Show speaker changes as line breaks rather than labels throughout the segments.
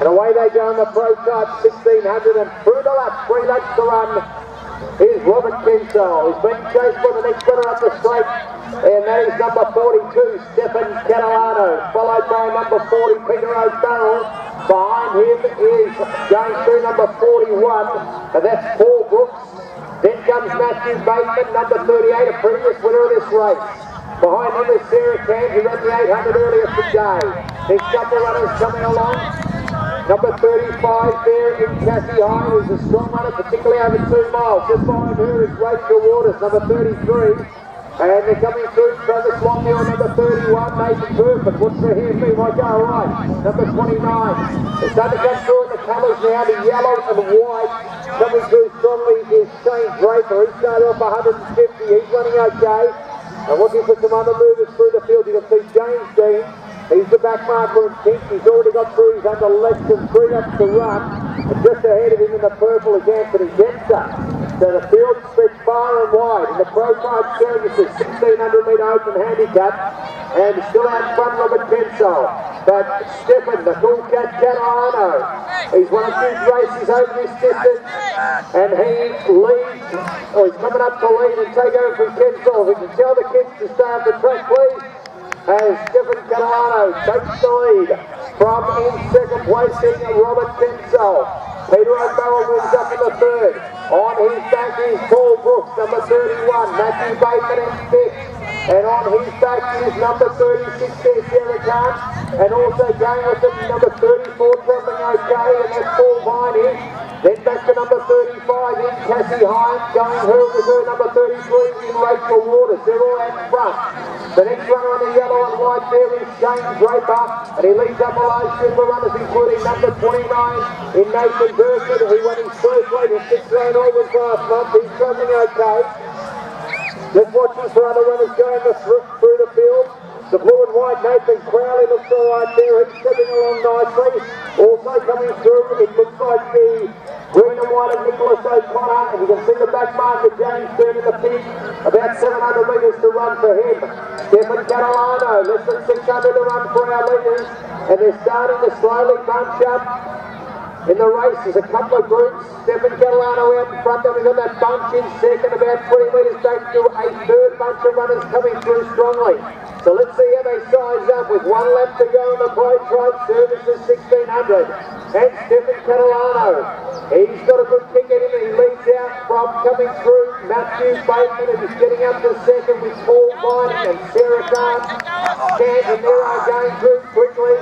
And away they go in the Pro Type 1600 and through the lap, 3 laps to run. Here's Robert Kinsell. He's been chased by the next winner up the straight. And that is number 42, Stefan Catalano. Followed by number 40, Peter O'Farrell. Behind him is going through number 41. And that's Paul Brooks. Then comes Matthew Bateman, number 38, a previous winner of this race. Behind him is Sarah Cairns, who ran the 800 earlier today. There's a couple of runners coming along. Number 35 there in Cassie Hine, who's a strong runner, particularly over 2 miles. Just behind her is Rachel Waters, number 33. And they're coming through Travis Longmore, number 31, Nathan Burford. What's for him? He might go all right. Number 29. It's starting to come through in the colours now, the yellow and white. Coming through strongly is Shane Draper. He started off 150. He's running okay. And looking for some other movers through the field. You can see James Dean. He's the back marker in pink. He's already got through. He's under less than 3 laps to run. And just ahead of him in the purple is Anthony Dempster. So the field spreads far and wide. In the Pro Type Services 1600 metre open handicap. And still out front Robert Kinsell. But Stefan, the cool cat Catalano, he's won a few races over this distance. And he leads, or he's coming up to lead and take over from Kinsell. We can tell the kids to stay up the track, please. As Stefan Catalano takes the lead from in second place Robert Kinsell. Peter O'Farrell moves up in the third. On his back is Paul Brooks, number 31. Matthew Bateman in fifth. And on his back is number 36 there, Sarah Cairns. And also going with him, number 34, travelling okay, and that's Paul Viney. Then back to number 35 in Cassie Hine, going her with her number 33 in Rachel Waters. They're all out in front. The next runner on the yellow and white there is Shane Draper, and he leads up a low super runners, including number 29 in Nathan Burford, who won his first weight in 6 lane August last month. He's travelling okay. Just watching for other runners going through the field. The blue and white Nathan Crowley looks all right there. He's stepping along nicely. Also coming through, it looks like the green and white of Nicholas O'Connor. And you can see the back marker, James Dean in the pink. About 700 metres to run for him. Stefan Catalano, less than 600 to run for our leaders. And they're starting to slowly bunch up. In the race, there's a couple of groups. Stefan Catalano out in front. Then we've got that bunch in second, about 20 metres back to a third bunch of runners coming through strongly. So let's see how they size up with 1 lap to go in the Pro Type Services 1600. And Stefan Catalano, he's got a good kick in him. He leads out from coming through Matthew Bateman, and he's getting up to second with Paul Viney and Sarah Cairns. And there are going through quickly.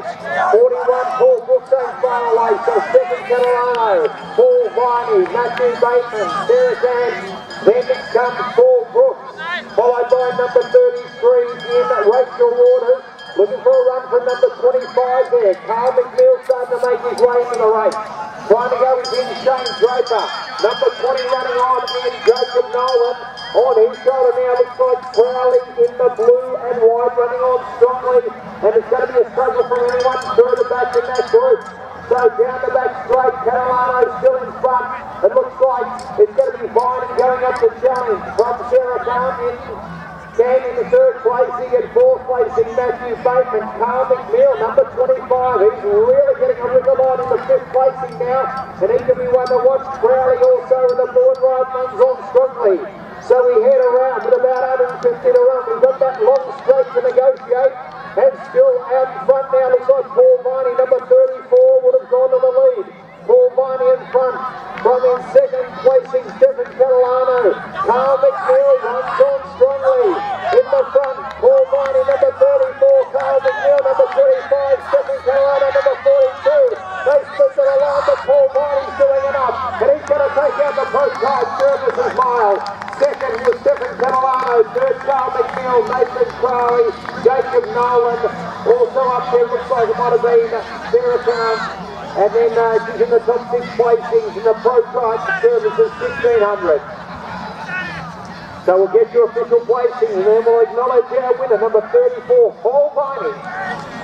41, Paul Brooks ain't far away. So Stefan Catalano, Paul Viney, Matthew Bateman, Sarah Cairns. Then comes Paul Brooks, followed by number 33 in Rachel Waters. Looking for a run from number 25 there. Carl McNeil starting to make his way into the race. Trying to go with him, Shane Draper. Number 20 running on in Jacob Nolan. On his shoulder now looks like Crowley in the blue and white running on strongly. And it's going to be a struggle for anyone further back in that group. So down the back straight, Catalano still in front. It looks like it's going to be Viney going up the challenge from Sarah Cairns in the third place. He in fourth place in Matthew Bateman. Carl McNeil, number 25. He's really getting a wriggle on in the fifth placing now. And he can be one to watch. Crowley also in the board ride runs on strongly. So we head around with about 150 to run. We've got that long straight to negotiate. And still out in front now looks like Paul Viney, number 34, would have gone to the lead. Paul Viney in front. From in second placing Stefan Catalano. Carl McNeil runs on strongly. In the front, Paul Viney, number 34. Carl McNeil, number 25. Stefan Catalano, number 42. They split to the line, but Paul Viney's doing enough. And he's going to take out the Pro Type Services mile. Second was Stefan Catalano. Third, Carl McNeil. Nathan Crowley. Jacob Nolan. Also up there, looks like it might have been Sarah Cairns. And then she's in the top 6 placings in the Pro Type Services 1600. So we'll get your official placings and then we'll acknowledge our winner, number 34, Paul Viney.